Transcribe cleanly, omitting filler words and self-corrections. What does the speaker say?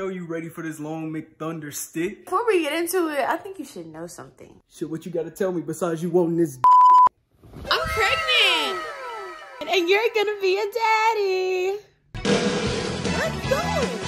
know you ready for this long McThunder stick. Before we get into it, I think you should know something. Shit, what you gotta tell me besides you wanting this? I'm pregnant! And you're gonna be a daddy! Let's go!